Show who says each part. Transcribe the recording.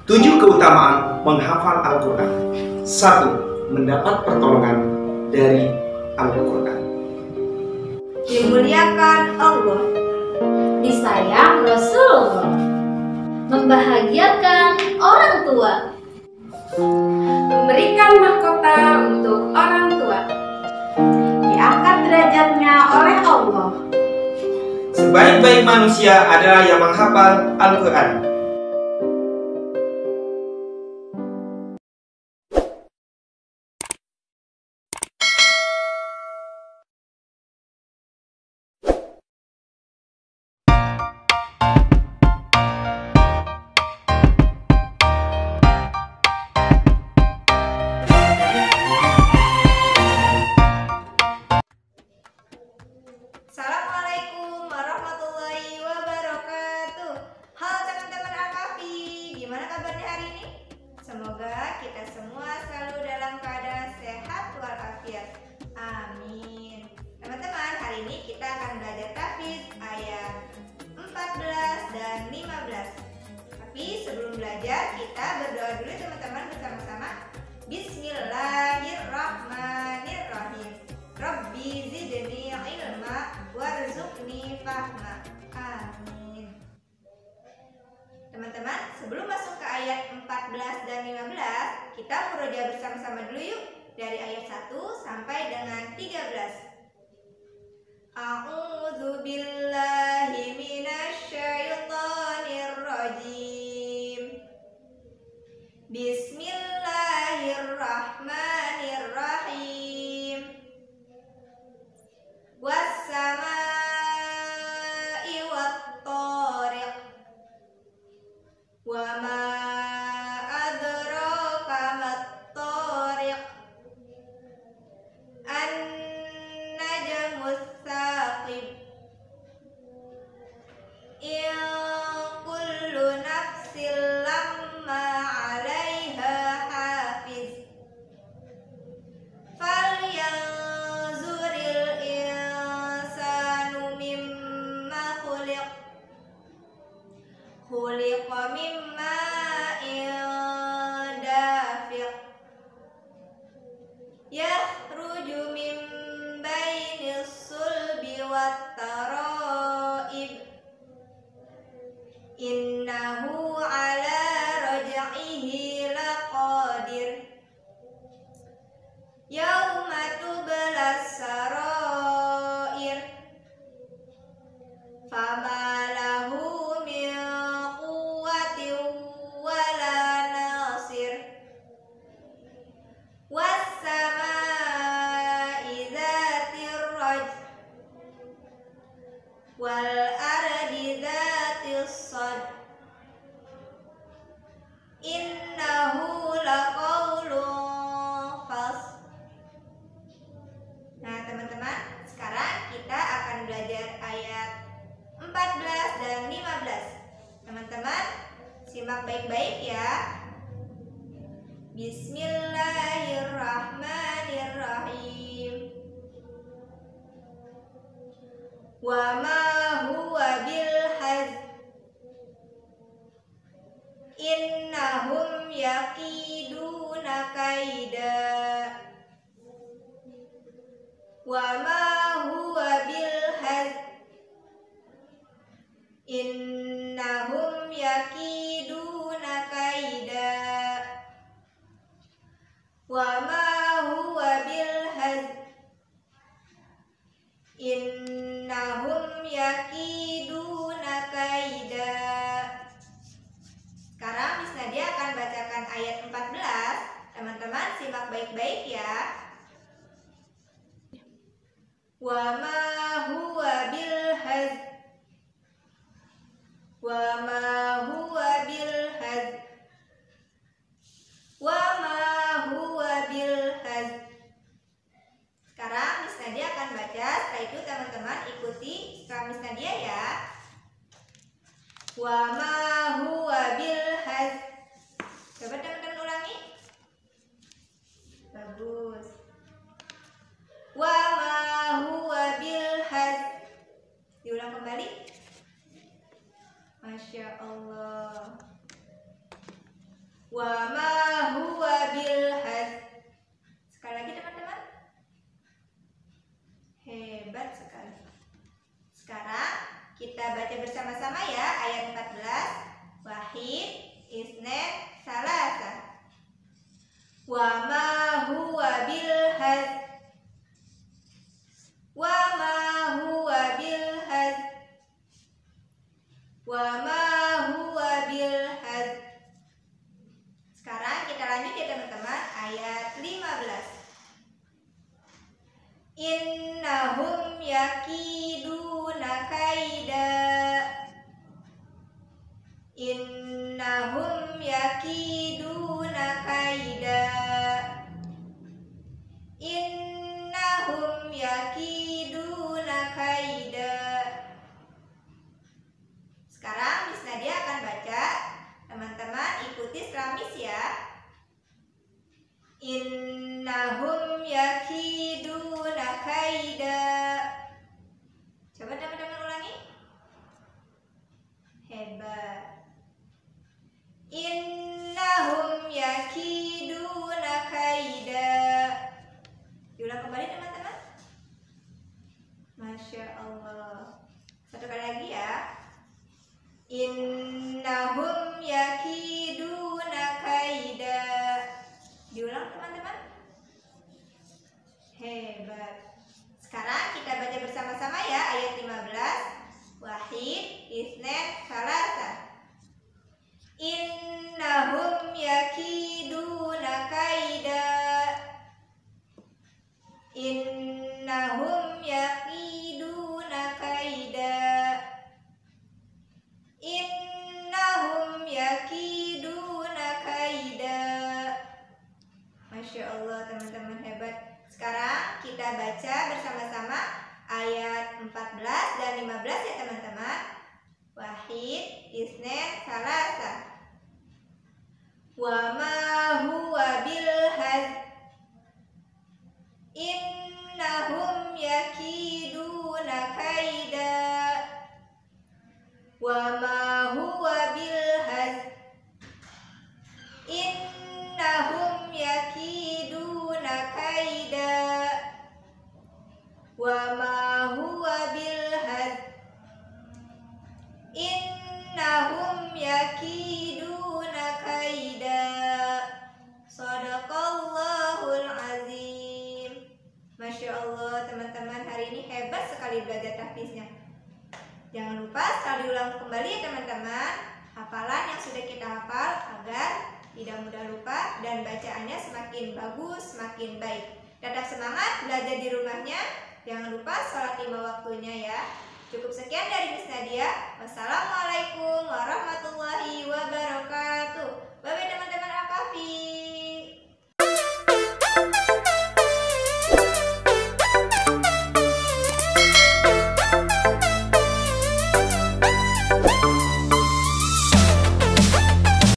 Speaker 1: 7 keutamaan menghafal Al-Quran. 1. Mendapat pertolongan dari Al-Quran.
Speaker 2: Dimuliakan Allah,
Speaker 3: disayang Rasulullah, membahagiakan orang tua,
Speaker 2: memberikan mahkota untuk orang tua, diangkat derajatnya oleh Allah.
Speaker 1: Sebaik-baik manusia adalah yang menghafal Al-Quran.
Speaker 2: Assalamualaikum warahmatullahi wabarakatuh. Halo teman-teman Al-Kahfi, gimana kabarnya hari ini? Semoga kita semua selalu dalam keadaan sehat walafiat. Amin. Teman-teman, hari ini kita akan belajar tahfidz ayat 14 dan 15. Tapi sebelum belajar, kita berdoa dulu teman-teman bersama-sama. Bismillahirrahmanirrahim. Rabbi zidni ilma warzuqni fahma. Amin. Teman-teman, sebelum masuk ke ayat 14 dan 15, kita murojaah bersama-sama dulu yuk dari ayat 1 sampai dengan 13. A'udzu billahi minasyaitonir rajim. Bismillahirrahmanirrahim. Was-samaa'i wat-thariq. Wa ma adraka mat-thariq. An-najmus tsaqib. In kullu nafsin lamma 'alaiha hafiz. Falyanzuril insanu mimma khuliq. Khuliqa min ma'in dafiq. Yakhruju min bainis sulbi wat tara'ib. Innahu ala raj'ihi laqadir. Yauma tublas sarair. Fama lahu min quwwatin wala nasir. Was-samaa'i dzatir rajm. Wal ardi dzatis sadr. Innahu laqaulun fasl. Nah teman-teman, sekarang kita akan belajar ayat 14 dan 15. Teman-teman, simak baik-baik ya. Bismillahirrahmanirrahim. Wa ma huwa bil hazl. Innahum yakiduna kaida. Wa ma huwa bil hazl. Innahum yakiduna kaida. Wa ma huwa bil hazl. Innahum yakiduna kaida. Sekarang Miss Nadia akan bacakan ayat 14. Teman-teman simak baik-baik ya. Wa ma huwa bil hazl. Wa ma huwa bil hazl. Wa ma huwa bil hazl. Sekarang Miss Nadia akan baca, setelah itu teman-teman ikuti setelah Miss Nadia ya. Wa ma huwa bil hazl. Coba teman-teman ulangi. Bagus. Wa ma huwa bil hazl. Diulang kembali. Masya Allah. Wa ma huwa bil hazl. Sekali lagi teman-teman. Hebat sekali. Sekarang kita baca bersama-sama ya ayat 14. Wahid, isnen, salasa. Wa ma huwa bil hazl. Wa ma huwa bil hazl. Wa ma huwa bil hazl. Sekarang kita lanjut ya teman-teman, ayat 15. Innahum yakiduna kaida. Innahum yakiduna kaida. Innahum yakiduna kaida. Sekarang Miss Nadia akan baca. Teman-teman ikuti setelah Miss ya. Innahum yakiduna kaida. Coba teman-teman ulangi. Hebat. Innahum yakiduna kaida. Diulang kembali teman-teman. Masya Allah. Satu kali lagi ya. Innahum yakiduna kaida. Diulang teman-teman. Hebat. Sekarang kita baca bersama-sama ya ayat 15. Wahid, isnen, salasa. Innahum yakiduna kaida. Innahum yakiduna kaida. Innahum yakiduna kaida. Masya Allah teman-teman hebat. Sekarang kita baca bersama-sama ayat 14 dan 15 ya teman-teman. Wahid, isnen, salasa. Wa ma huwa bil hazl. Innahum yakiduna kaida. Wa ma huwa bil hazl. Innahum yakiduna kaida. Wa ma huwa bil hazl. Innahum yakiduna kaida. Shadaqallahul azim. Masya Allah teman-teman, hari ini hebat sekali belajar tahfiznya. Jangan lupa selalu diulang kembali ya teman-teman hafalan yang sudah kita hafal agar tidak mudah lupa dan bacaannya semakin bagus, semakin baik. Tetap semangat belajar di rumahnya. Jangan lupa sholat 5 waktunya ya. Cukup sekian dari Miss Nadia. Wassalamualaikum warahmatullahi wabarakatuh. Bye-bye teman-teman.